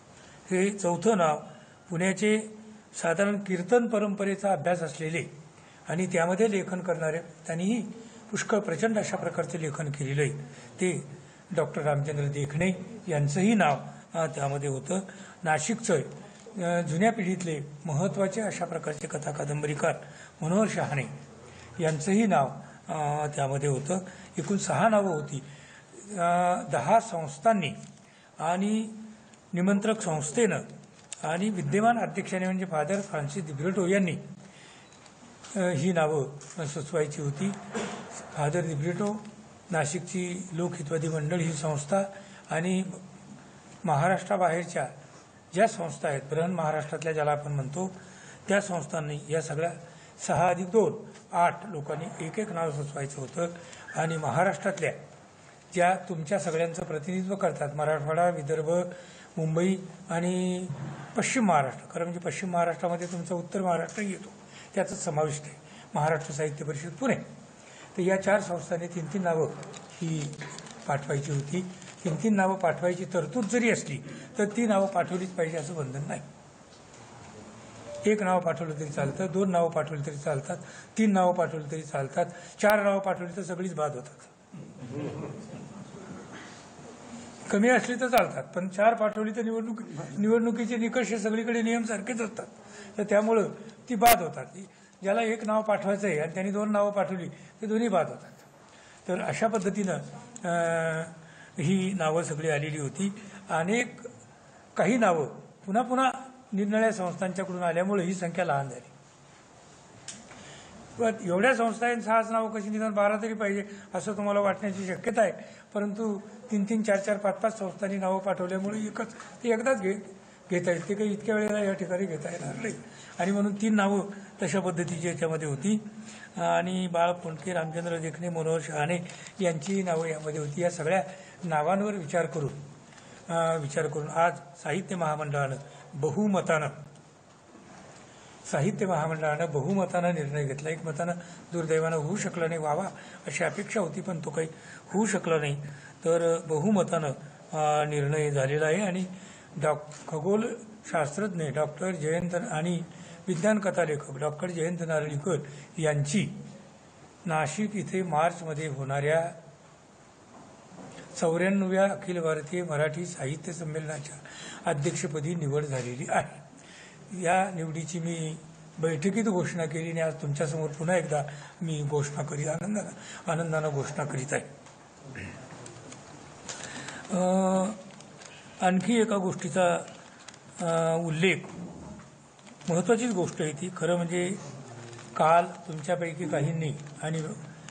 हे चौथं नाव पुण्याचे साधारण कीर्तन परंपरेचा अभ्यास असलेले आणि त्यामध्ये लेखन करणारे, त्यांनीही पुष्कळ प्रचंड अशा प्रकारचे लेखन केलेलं आहे, ते डॉक्टर रामचंद्र देखणे यांचंही नाव अ, त्यामध्ये होतं. नाशिकचं अ, जुन्या पिढीतले महत्त्वाचे अशा प्रकारचे कथा कादंबरीकार मनोहर शहाणे यांचंही नाव अ, त्यामध्ये होतं. एकूण सहा नावं होती. अ, दहा संस्थांनी आणि निमंत्रक संस्थेनं आणि विद्यमान अध्यक्षाने म्हणजे फादर फ्रान्सिस दिब्रिटो यांनी अ, ही नावं सुचवायची होती. फादर दिब्रिटो, नाशिकची लोकहितवादी मंडळ ही संस्था आणि महाराष्ट्राबाहेरच्या ज्या संस्था आहेत, बृहन महाराष्ट्रातल्या ज्याला आपण म्हणतो, त्या संस्थांनी या सगळ्या सहा अधिक दोन आठ लोकांनी एक एक नाव सुचवायचं होतं. आणि महाराष्ट्रातल्या ज्या तुमच्या सगळ्यांचं प्रतिनिधित्व करतात, मराठवाडा, विदर्भ, मुंबई आणि पश्चिम महाराष्ट्र, खरं म्हणजे पश्चिम महाराष्ट्रामध्ये तुमचा उत्तर महाराष्ट्रही येतो, त्याचाच समाविष्ट आहे, महाराष्ट्र साहित्य परिषद पुणे. तर या चार संस्थांनी तीन तीन नावं ही पाठवायची होती. तीन तीन नावं पाठवायची तरतूद जरी असली तर ती नावं पाठवलीच पाहिजे असं बंधन नाही. एक नाव पाठवलं तरी चालतं, दोन नावं पाठवली तरी चालतात, तीन नावं पाठवली तरी चालतात, चार नावं पाठवली तर सगळीच बाद होतात. कमी असली तर चालतात, पण चार पाठवली तर निवडणूक निवडणुकीचे निकष हे सगळीकडे नियम सारखेच असतात, तर त्यामुळं ती बाद होतात. ज्याला एक नाव पाठवायचं आहे आणि त्यांनी दोन नावं पाठवली ते दोन्ही बाद होतात. तर अशा पद्धतीनं ही नावं सगळी आलेली होती. अनेक काही नावं पुन्हा पुन्हा निरनिराळ्या संस्थांच्याकडून आल्यामुळे ही संख्या लहान झाली. पण एवढ्या संस्था आहेत, सहाच नावं कशी निदान बारा तरी पाहिजे असं तुम्हाला वाटण्याची शक्यता आहे. परंतु तीन तीन चार चार पाच पाच संस्थांनी नावं पाठवल्यामुळे एकच ते एकदाच घे घेता येईल, ते काही इतक्या वेळेला या ठिकाणी घेता येणार नाही. आणि म्हणून तीन नावं तशा पद्धतीची याच्यामध्ये होती. आणि बाळ फोंडके, रामचंद्र देखणे, मनोहर शहाणे यांची नावं यामध्ये होती. या सगळ्या नावांवर विचार करून विचार करून आज साहित्य महामंडळानं बहुमतानं साहित्य महामंडळानं बहुमतानं निर्णय घेतला. एक मतानं दुर्दैवानं होऊ शकला नाही, व्हावा अशी अपेक्षा होती पण तो काही होऊ शकला नाही. तर बहुमतानं निर्णय झालेला आहे. आणि डॉ खगोल शास्त्रज्ञ डॉक्टर जयंत आणि विज्ञान कथालेखक डॉक्टर जयंत नारळीकर यांची नाशिक इथे मार्चमध्ये होणाऱ्या चौऱ्याण्णव्या अखिल भारतीय मराठी साहित्य संमेलनाच्या अध्यक्षपदी निवड झालेली आहे. या निवडीची मी बैठकीत घोषणा केली आणि आज तुमच्यासमोर पुन्हा एकदा मी घोषणा करी आनंदानं आनंदानं घोषणा करीत आहे. आणखी एका गोष्टीचा उल्लेख, महत्त्वाचीच गोष्ट आहे ती, खरं म्हणजे काल तुमच्यापैकी काहींनी आणि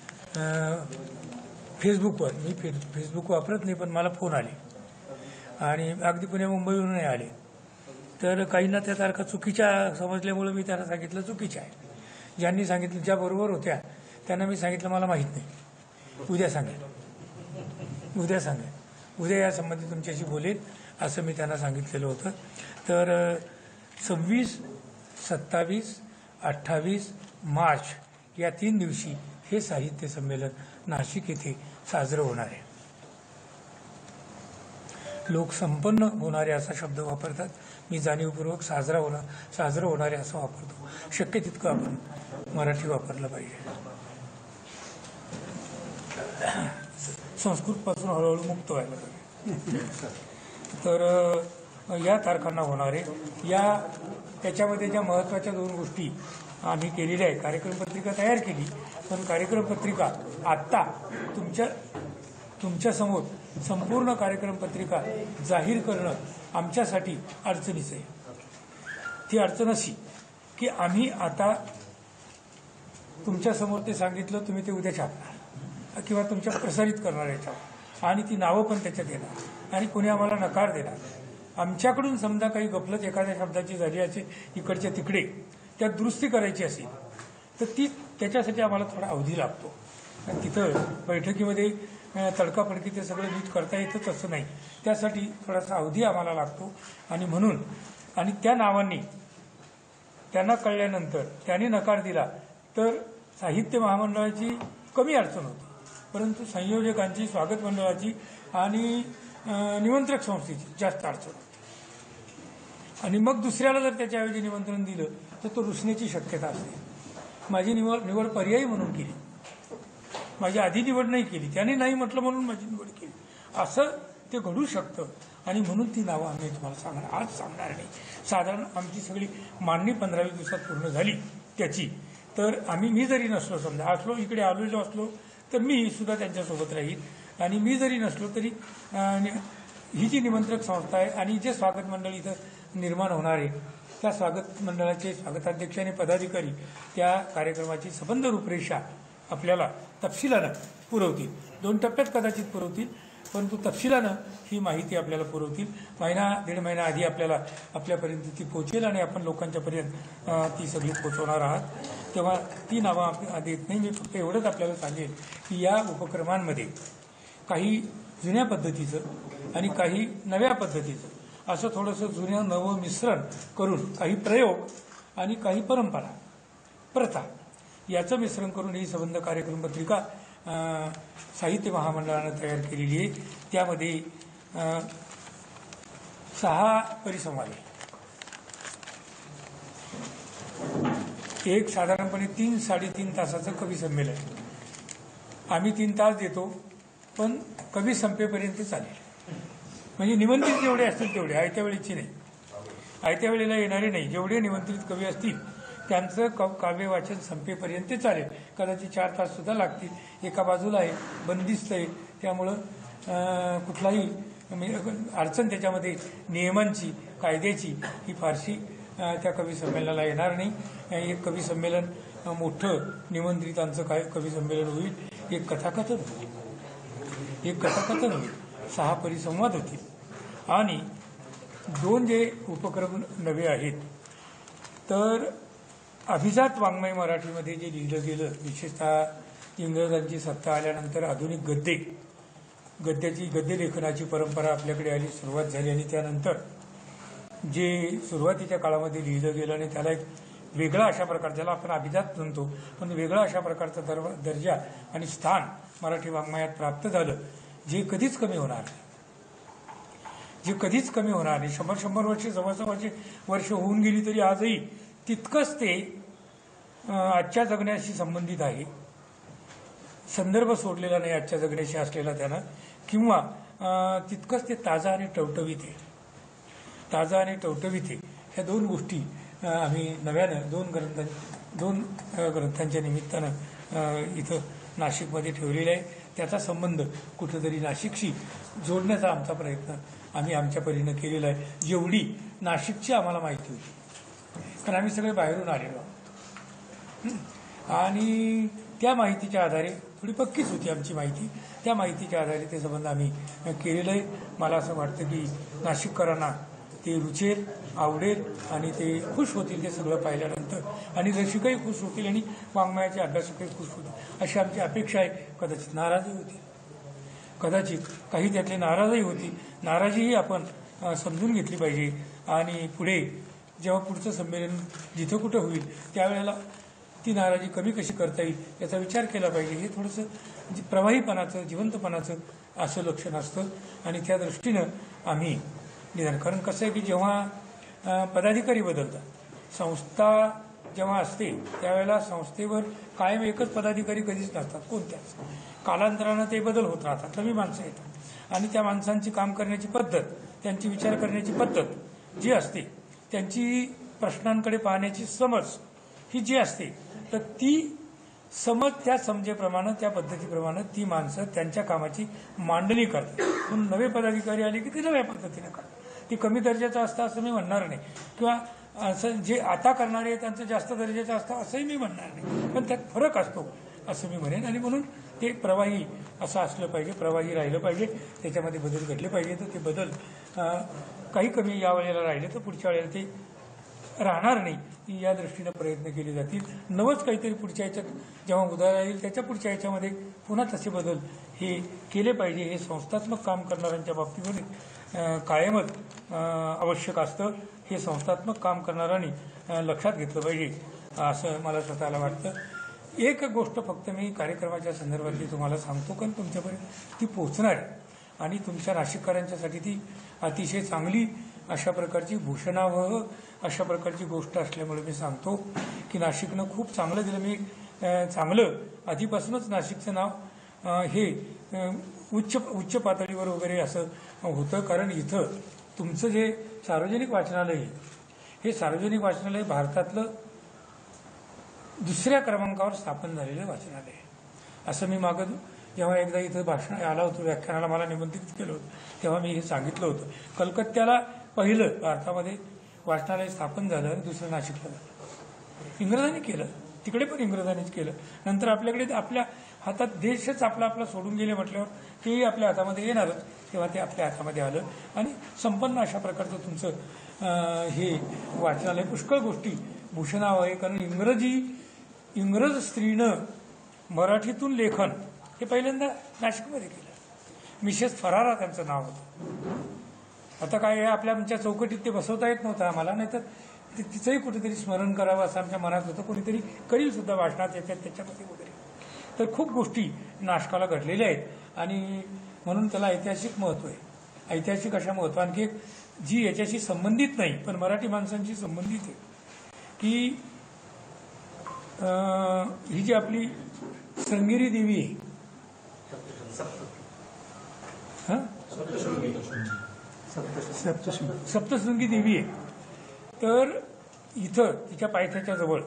फेसबुकवर, मी फे फेसबुक वापरत नाही पण मला फोन आले आणि अगदी पुणे मुंबईवरूनही आले, तर काहींना त्या तारखा चुकीच्या समजल्यामुळे मी त्यांना सांगितलं चुकीच्या आहे. ज्यांनी सांगितलं, ज्या बरोबर होत्या त्यांना मी सांगितलं मला माहीत नाही, उद्या सांगेल उद्या सांगेल उद्या या संबंधी तुमच्याशी बोलेल असं मी त्यांना सांगितलेलं होतं. तर सव्वीस सत्तावीस अठ्ठावीस मार्च या तीन दिवशी हे साहित्य संमेलन नाशिक येथे साजरं होणार आहे. लोक संपन्न होणारे असा शब्द वापरतात, मी जाणीवपूर्वक साजरा होणार साजरं होणारे असं वापरतो. शक्य तितकं आपण मराठी वापरलं पाहिजे. संस्कृतपासून हळूहळू मुक्त व्हायला पाहिजे. तर या तारखांना होणारे या त्याच्यामध्ये ज्या महत्त्वाच्या दोन गोष्टी आम्ही केलेल्या आहे, कार्यक्रम पत्रिका तयार केली, पण कार्यक्रम पत्रिका आत्ता तुमच्या तुमच्यासमोर संपूर्ण कार्यक्रम पत्रिका जाहीर करणं आमच्यासाठी अडचणीचं आहे. ती अडचण अशी की आम्ही आता तुमच्यासमोर ते सांगितलं, तुम्ही ते उद्या छापणार किंवा तुमच्या प्रसारित करणार याच्यावर आणि ती नावं पण त्याच्यात येणार आणि कोणी आम्हाला नकार देणार. आमच्याकडून समजा काही गफलत एखाद्या शब्दाची झाली असेल इकडच्या तिकडे, त्यात दुरुस्ती करायची असेल तर ती त्याच्यासाठी आम्हाला थोडा अवधी लागतो. तिथं बैठकीमध्ये तडकाफडकी ते सगळं नीट करता येतच असं नाही, त्यासाठी थोडासा अवधी आम्हाला लागतो. आणि म्हणून आणि त्या नावांनी त्यांना कळल्यानंतर त्यांनी नकार दिला तर साहित्य महामंडळाची कमी अडचण होती, परंतु संयोजकांची, स्वागत मंडळाची आणि निमंत्रक संस्थेची जास्त अडचण होती. आणि मग दुसऱ्याला जर त्याच्याऐवजी निमंत्रण दिलं तर तो रुसण्याची शक्यता असते. माझी निवड निवड पर्यायी म्हणून केली, माझी आधी निवड नाही केली, त्याने नाही म्हटलं म्हणून माझी निवड केली, असं ते घडू शकतं. आणि म्हणून ती नावं आम्ही तुम्हाला सांगणार आज सांगणार नाही. साधारण आमची सगळी मांडणी पंधरावीस दिवसात पूर्ण झाली त्याची. तर आम्ही मी जरी नसलो, समजा असलो इकडे आलेलो असलो तर मी सुद्धा त्यांच्यासोबत राहील. आणि मी जरी नसलो तरी ही जी निमंत्रक संस्था आहे आणि जे स्वागत मंडळ इथं निर्माण होणार आहे त्या स्वागत मंडळाचे स्वागताध्यक्ष आणि पदाधिकारी त्या कार्यक्रमाची सबंध रूपरेषा आपल्याला तपशिलानं पुरवतील. दोन टप्प्यात कदाचित पुरवतील, परंतु तपशिलानं ही माहिती आपल्याला पुरवतील. महिना दीड महिना आधी आपल्याला आपल्यापर्यंत ती पोहोचेल आणि आपण लोकांच्यापर्यंत ती सगळी पोहोचवणार आहात. तेव्हा ती नावं देत नाही. मी फक्त एवढंच आपल्याला सांगेल की या उपक्रमांमध्ये काही जुन्या पद्धतीचं आणि काही नव्या पद्धतीचं असं थोडंसं जुन्या नवं मिश्रण करून काही प्रयोग आणि काही परंपरा प्रथा याचं मिश्रण करून ही संबंध कार्यक्रम पत्रिका साहित्य महामंडळानं तयार केलेली आहे. त्यामध्ये सहा परिसंवाद आहे. एक साधारणपणे तीन साडेतीन तासाचं कवी संमेलन. आम्ही तीन तास देतो, पण कवी संपेपर्यंत चालेल. म्हणजे निमंत्रित जेवढे असतील तेवढे, आयत्या वेळेची नाही, आयत्या वेळेला येणारे नाही. जेवढे निमंत्रित कवी असतील त्यांचं क काव्य वाचन संपेपर्यंत चालेल. कदाचित चार तास सुद्धा लागतील. एका बाजूला आहे, बंदिस्त आहे, त्यामुळं कुठलाही अडचण त्याच्यामध्ये नियमांची, कायद्याची ही फारशी त्या कवी संमेलनाला येणार नाही. एक कवी संमेलन मोठं निमंत्रितांचं काय कवी संमेलन होईल. एक कथाकथन होईल, एक कथाकथन होईल, सहा परिसंवाद होतील. आणि दोन जे उपक्रम नवे आहेत, तर अभिजात वाङ्मय मराठीमध्ये जे लिहिलं गेलं, विशेषतः इंग्रजांची सत्ता आल्यानंतर आधुनिक गद्य गद्याची गद्यलेखनाची परंपरा आपल्याकडे आली, सुरुवात झाली. आणि त्यानंतर जे सुरुवातीच्या काळामध्ये लिहिलं गेलं आणि त्याला एक वेगळा अशा प्रकार, ज्याला आपण अभिजात म्हणतो, पण वेगळा अशा प्रकारचा दर दर्जा आणि स्थान मराठी वाङ्मयात प्राप्त झालं, जे कधीच कमी होणार नाही, जे कधीच कमी होणार नाही. शंभर शंभर वर्षे सव्वाशे वर्षे वर्ष होऊन गेली तरी आजही तितकंच ते आजच्या जगण्याशी संबंधित आहे. संदर्भ सोडलेला नाही आजच्या जगण्याशी असलेला त्यानं, किंवा तितकंच ते ताजा आणि टवटवीत आहे. ताजा आणि टवटवीत आहे ह्या दोन गोष्टी आम्ही नव्यानं दोन ग्रंथ दोन ग्रंथांच्या निमित्तानं इथं नाशिकमध्ये ठेवलेला आहे. त्याचा संबंध कुठंतरी नाशिकशी जोडण्याचा आमचा प्रयत्न आम्ही आमच्या परीनं केलेला आहे. जेवढी नाशिकची आम्हाला माहिती होती, कारण आम्ही सगळे बाहेरून आलेलो आहोत आणि त्या माहितीच्या आधारे, थोडी पक्कीच होती आमची माहिती, त्या माहितीच्या आधारे ते संबंध आम्ही केलेलं आहे. मला असं वाटतं की नाशिककरांना ते रुचेल, आवडेल आणि ते खुश होतील ते सगळं पाहिल्यानंतर. आणि रसिकही खुश होतील आणि वाङ्मयाचे अभ्यासकही खुश होतील अशी आमची अपेक्षा आहे. कदाचित नाराजही होतील, कदाचित काही त्यातले नाराजही होतील. नाराजीही आपण समजून घेतली पाहिजे आणि पुढे जेव्हा पुढचं संमेलन जिथं कुठं होईल त्यावेळेला ती नाराजी कमी कशी करता येईल याचा विचार केला पाहिजे. हे थोडंसं प्रवाहीपणाचं जिवंतपणाचं असं लक्षण असतं आणि त्या दृष्टीनं आम्ही निदान, कारण कसं आहे की जेव्हा पदाधिकारी बदलतात, संस्था जेव्हा असते त्यावेळेला संस्थेवर कायम एकच पदाधिकारी कधीच नसतात कोणत्याच. कालांतरानं ते बदल होत राहतात, नवी माणसं येतात आणि त्या माणसांची काम करण्याची पद्धत, त्यांची विचार करण्याची पद्धत जी असते, त्यांची प्रश्नांकडे पाहण्याची समज ही जी असते, तर ती समज त्या समजेप्रमाणे त्या पद्धतीप्रमाणे ती माणसं त्यांच्या कामाची मांडणी करतात. म्हणून नवे पदाधिकारी आले की ते नव्या पद्धतीने करतात. ती कमी दर्जाचं असतं असं मी म्हणणार नाही, किंवा असं जे आता करणारे त्यांचं जास्त दर्जाचं असतं असंही मी म्हणणार नाही, पण त्यात फरक असतो असं मी म्हणेन. आणि म्हणून ते प्रवाही असं असलं पाहिजे, प्रवाही राहिलं पाहिजे, त्याच्यामध्ये बदल घडले पाहिजे. तर ते बदल काही कमी या वेळेला राहिले तर पुढच्या वेळेला ते राहणार नाही, या दृष्टीनं प्रयत्न केले जातील. नवच काहीतरी पुढच्या ह्याच्यात जेव्हा उदाहरण येईल त्याच्या पुढच्या ह्याच्यामध्ये पुन्हा तसे बदल हे केले पाहिजे. हे संस्थात्मक काम करणाऱ्यांच्या बाबतीमध्ये कायमच आवश्यक असतं. हे संस्थात्मक काम करणाऱ्यांनी लक्षात घेतलं पाहिजे असं मला स्वतःला वाटतं. एक गोष्ट फक्त मी कार्यक्रमाच्या संदर्भातली तुम्हाला सांगतो, कारण तुमच्यापर्यंत ती पोहोचणार आहे आणि तुमच्या नाशिककरांच्यासाठी ती अतिशय चांगली अशा प्रकारची भूषणावह अशा प्रकारची गोष्ट असल्यामुळे मी सांगतो की नाशिकनं खूप चांगलं दिलं. मी चांगलं आधीपासूनच नाशिकचं नाव हे उच्च उच्च पातळीवर वगैरे असं होतं, कारण इथं तुमचं जे सार्वजनिक वाचनालय आहे हे सार्वजनिक वाचनालय भारतातलं दुसऱ्या क्रमांकावर स्थापन झालेलं वाचनालय आहे. असं मी मागं जेव्हा एकदा इथं भाषण आला होतं, व्याख्यानाला मला निमंत्रित केलं होतं, तेव्हा मी हे सांगितलं होतं. कलकत्त्याला पहिलं भारतामध्ये वाचनालय स्थापन झालं आणि दुसरं नाशिकला झालं. इंग्रजांनी केलं, तिकडे पण इंग्रजांनीच केलं. नंतर आपल्याकडे आपल्या हातात देशच आपला आपला सोडून गेले म्हटल्यावर तेही आपल्या हातामध्ये येणारच, तेव्हा ते आपल्या हातामध्ये आलं आणि संपन्न अशा प्रकारचं तुमचं हे वाचनालय पुष्कळ गोष्टी भूषणावं आहे. कारण इंग्रजी इंग्रज स्त्रीनं मराठीतून लेखन हे पहिल्यांदा नाशिकमध्ये केलं. मिसेस फरारा त्यांचं नाव होतं. आता काय आपल्या आमच्या चौकटीत ते बसवता येत नव्हतं आम्हाला, नाहीतर तिचंही कुठेतरी स्मरण करावं असं आमच्या मनात होतं. कोणीतरी करील सुद्धा भाषणात येतात त्याच्यामध्ये वगैरे. तर खूप गोष्टी नाशकाला घडलेल्या आहेत आणि म्हणून त्याला ऐतिहासिक महत्त्व आहे. ऐतिहासिक अशा महत्त्व आणखी एक जी याच्याशी संबंधित नाही पण मराठी माणसांशी संबंधित आहे की ही जी आपली श्रृंगेरी देवी आहे, हां सप्तशृंगी देवी आहे, तर इथं तिच्या पायथ्याच्या जवळ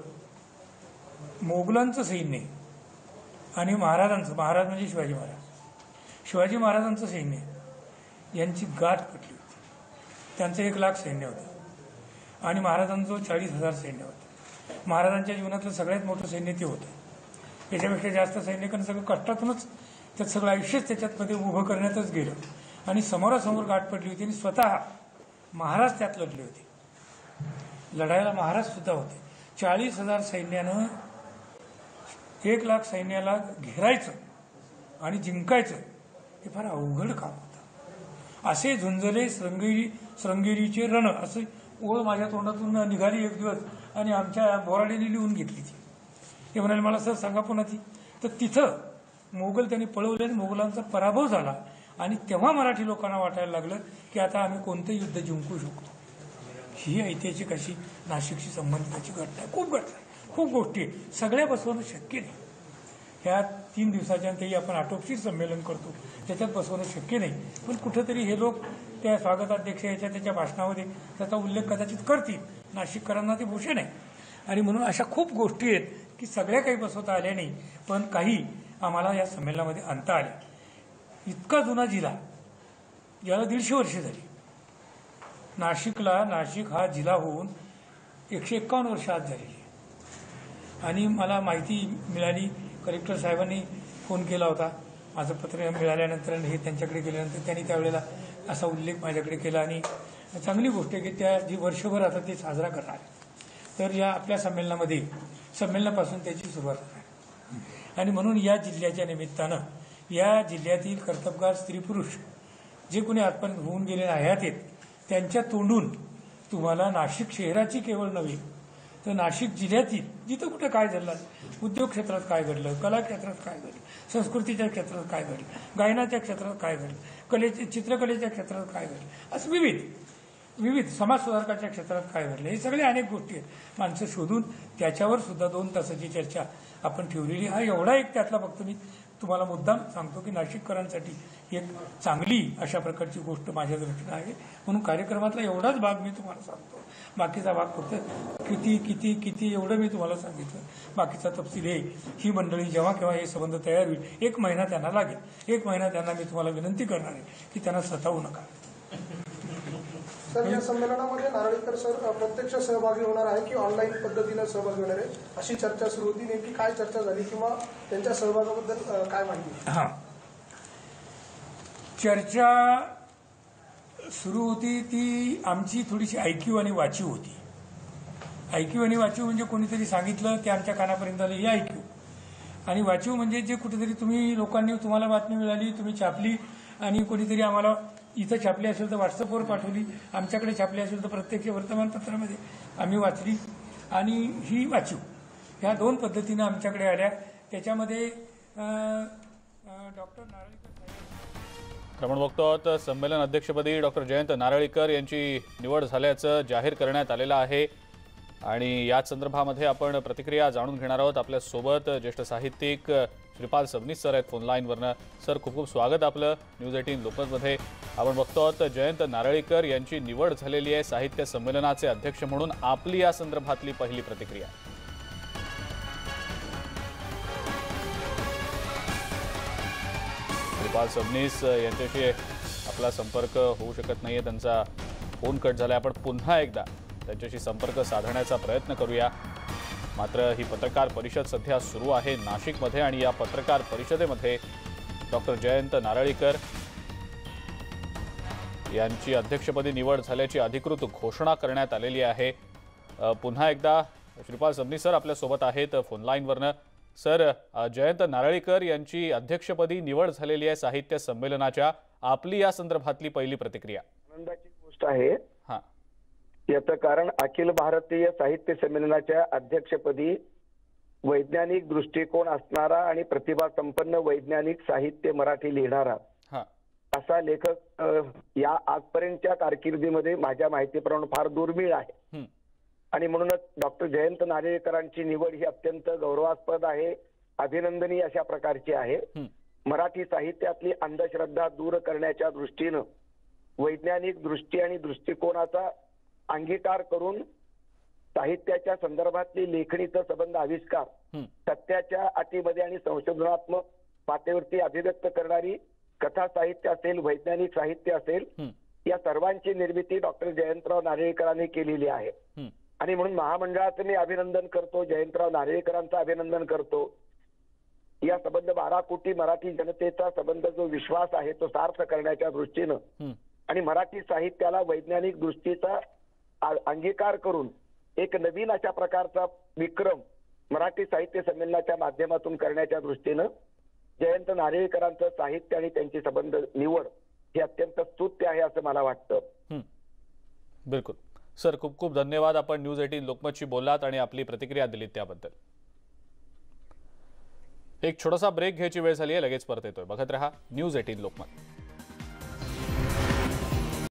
मोगलांचं सैन्य आहे आणि महाराजांचं, महाराज म्हणजे शिवाजी महाराज, शिवाजी महाराजांचं सैन्य यांची गाठ पटली होती. त्यांचं एक लाख सैन्य होतं आणि महाराजांचं चाळीस हजार सैन्य होतं. महाराजांच्या जीवनातलं सगळ्यात मोठं सैन्य ते होतं. याच्यापेक्षा जास्त सैन्य कारण सगळं कष्टातूनच त्यात सगळं आयुष्यच त्याच्यातमध्ये उभं करण्यातच गेलं आणि समोरासमोर गाठ पडली होती आणि स्वतः महाराज त्यात लढले होते. लढायला महाराज सुद्धा होते. चाळीस हजार सैन्यानं एक लाख सैन्याला घेरायचं आणि जिंकायचं हे फार अवघड काम होतं. असे झुंजले श्रृंगेरी श्रृंगेरीचे रण असं ओळ माझ्या तोंडातून निघाली एक दिवस आणि आमच्या बोराडीने लिहून घेतली ती. ते म्हणाले मला सर सांगा पुन्हा ती. तर तिथं मोगल त्यांनी पळवले आणि मोगलांचा पराभव झाला आणि तेव्हा मराठी लोकांना वाटायला लागलं की आता आम्ही कोणतं युद्ध जिंकू शकतो. ही ऐतिहासिक अशी नाशिकशी संबंधिताची घटना आहे. खूप घटना आहे, खूप गोष्टी आहे. सगळ्या बसवणं शक्य नाही. ह्या तीन दिवसाच्या अंतही आपण आटोपशीर संमेलन करतो त्याच्यात बसवणं शक्य नाही. पण कुठंतरी हे लोक त्या स्वागताध्यक्ष याच्या त्याच्या भाषणामध्ये त्याचा उल्लेख कदाचित करतील. नाशिककरांना ते भूषण आहे आणि म्हणून अशा खूप गोष्टी आहेत की सगळ्या काही बसवता आल्या नाही पण काही आम्हाला या संमेलनामध्ये आणता आल्या. इतका जुना जिल्हा, याला दीडशे वर्षे झाली. नाशिकला नाशिक हा जिल्हा होऊन एकशे एक्कावन्न वर्ष आज झालेली आहे आणि मला माहिती मिळाली, कलेक्टर साहेबांनी फोन केला होता. माझं पत्र मिळाल्यानंतर हे त्यांच्याकडे गेल्यानंतर त्यांनी त्यावेळेला असा उल्लेख माझ्याकडे केला आणि चांगली गोष्ट आहे की त्या जी वर्षभर आता ते साजरा करणार. तर या आपल्या संमेलनामध्ये संमेलनापासून त्याची सुरुवात होणार आणि म्हणून या जिल्ह्याच्या निमित्तानं या जिल्ह्यातील कर्तबगार स्त्री पुरुष जे कोणी आजपर्यंत होऊन गेले हयात आहेत त्यांच्या तोंडून तुम्हाला नाशिक शहराची केवळ नव्हे तर नाशिक जिल्ह्यातील जिथं कुठं काय घडलं, उद्योग क्षेत्रात काय घडलं, कला क्षेत्रात काय घडलं, संस्कृतीच्या क्षेत्रात काय घडलं, गायनाच्या क्षेत्रात काय घडलं, कलेचे चित्रकलेच्या क्षेत्रात काय घडलं, असं विविध विविध समाज सुधारकाच्या क्षेत्रात काय घडलं, हे सगळे अनेक गोष्टी आहेत. माणसं शोधून त्याच्यावर सुद्धा दोन तासाची चर्चा आपण ठेवलेली. हा एवढा एक त्यातला फक्त मी तुम्हाला मुद्दाम सांगतो की नाशिककरांसाठी एक चांगली अशा प्रकारची गोष्ट माझ्या दृष्टीनं आहे, म्हणून कार्यक्रमातला एवढाच भाग मी तुम्हाला सांगतो. बाकीचा भाग फक्त किती किती किती एवढं मी तुम्हाला सांगितलं. बाकीचा तपशील हे ही मंडळी जेव्हा केव्हा हे संबंध तयार होईल, एक महिना त्यांना लागेल. एक महिना त्यांना मी तुम्हाला विनंती करणार आहे की त्यांना सतावू नका. सर, या संमेलनामध्ये नारळीकर सर प्रत्यक्ष सहभागी होणार आहे की ऑनलाईन पद्धतीने सहभागी होणार आहे, अशी चर्चा सुरू होती. नेमकी काय चर्चा झाली किंवा त्यांच्या सहभागाबद्दल काय माहिती? हा, चर्चा सुरू होती ती आमची थोडीशी ऐकीव आणि वाचीव होती. ऐकीव आणि वाचीव म्हणजे कोणीतरी सांगितलं ते आमच्या कानापर्यंत आलं, हे ऐकीव. आणि वाचीव म्हणजे जे कुठेतरी तुम्ही लोकांनी तुम्हाला बातमी मिळाली, तुम्ही छापली आणि कोणीतरी आम्हाला इथं छापली असेल तर व्हॉट्सअपवर पाठवली, आमच्याकडे छापली असेल तर प्रत्यक्ष वर्तमानपत्रामध्ये आम्ही वाचली, आणि ही वाचीव ह्या दोन पद्धतीनं आमच्याकडे आल्या. त्याच्यामध्ये डॉक्टर नारळीकर आपण बघतो आहोत संमेलन अध्यक्षपदी डॉक्टर जयंत नारळीकर यांची निवड झाल्याचं जाहीर करण्यात आलेलं आहे, आणि याच संदर्भामध्ये आपण प्रतिक्रिया जाणून घेणार आहोत. आपल्यासोबत ज्येष्ठ साहित्यिक श्रीपाल सबनीस सर आहेत फोनलाईनवरनं. सर, खूप खूप स्वागत आपलं न्यूज एटीन लोकमतमध्ये. आपण बघतो आहोत जयंत नारळीकर यांची निवड झालेली आहे साहित्य संमेलनाचे अध्यक्ष म्हणून. आपली या संदर्भातली पहिली प्रतिक्रिया? श्रीपाल सबनीस यांच्याशी आपला संपर्क होऊ शकत नाहीये, त्यांचा फोन कट झाला. आपण पुन्हा एकदा त्यांच्याशी संपर्क साधण्याचा प्रयत्न करूया. मात्र ही पत्रकार परिषद सध्या सुरू आहे नाशिकमध्ये, आणि या पत्रकार परिषदेमध्ये डॉक्टर जयंत नारळीकर यांची अध्यक्षपदी निवड झाल्याची अधिकृत घोषणा करण्यात आलेली आहे. पुन्हा एकदा श्रीपाल सबनीस सर आपल्यासोबत आहेत फोनलाईनवरनं. सर, जयंत नारळीकर यांची अध्यक्षपदी निवड झालेली आहे साहित्य संमेलनाच्या. आपली या संदर्भातली पहिली प्रतिक्रिया? आनंदाची गोष्ट आहे. हा, याचं कारण अखिल भारतीय साहित्य संमेलनाच्या अध्यक्षपदी वैज्ञानिक दृष्टिकोन असणारा आणि प्रतिभा संपन्न वैज्ञानिक साहित्य मराठी लिहिणारा असा लेखक या आजपर्यंतच्या कारकिर्दीमध्ये माझ्या माहितीप्रमाणे फार दुर्मिळ आहे, आणि म्हणूनच डॉक्टर जयंत नारळीकरांची निवड ही अत्यंत गौरवास्पद आहे, अभिनंदनीय अशा प्रकारची आहे. मराठी साहित्यातली अंधश्रद्धा दूर करण्याच्या दृष्टीनं वैज्ञानिक दृष्टी आणि दृष्टिकोनाचा अंगीकार करून साहित्याच्या संदर्भातली लेखणीचा संबंध आविष्कार सत्याच्या अटीमध्ये आणि संशोधनात्मक पातळीवरती अभिव्यक्त करणारी कथा साहित्य असेल, वैज्ञानिक साहित्य असेल, या सर्वांची निर्मिती डॉक्टर जयंतराव नारळीकरांनी केलेली आहे. आणि म्हणून महामंडळाचं मी अभिनंदन करतो, जयंतराव नारळीकरांचं अभिनंदन करतो. या संबंध बारा कोटी मराठी जनतेचा संबंध जो विश्वास आहे तो सार्थ करण्याच्या दृष्टीनं आणि मराठी साहित्याला वैज्ञानिक दृष्टीचा अंगीकार करून एक नवीन अशा प्रकारचा विक्रम मराठी साहित्य संमेलनाच्या माध्यमातून करण्याच्या दृष्टीनं जयंत नारळीकरांचं साहित्य आणि त्यांची संबंध निवड हे अत्यंत स्तुत्य आहे असं मला वाटतं. बिलकुल सर, खूप खूप धन्यवाद. आपण न्यूज एटीन लोकमतशी बोललात आणि आपली प्रतिक्रिया दिलीत त्याबद्दल. एक छोटासा ब्रेक घ्यायची वेळ झाली आहे, लगेच परत येतोय. बघत रहा न्यूज एटीन लोकमत.